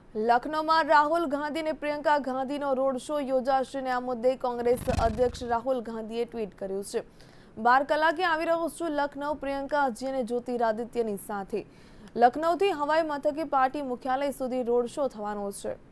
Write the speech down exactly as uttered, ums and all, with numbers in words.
लखनऊ में राहुल गांधी ने प्रियंका गांधी नो रोड शो योजाशे ने आ मुद्दे कांग्रेस अध्यक्ष राहुल गांधीए ट्वीट कर्યું છે। बार कलाके આવી રહ્યો છું लखनऊ प्रियंका जी ने ज्योतिरादित्यनी साथे। लखनऊ थी हवाई मथके पार्टी मुख्यालय सुधी रोड शो थवानो છે।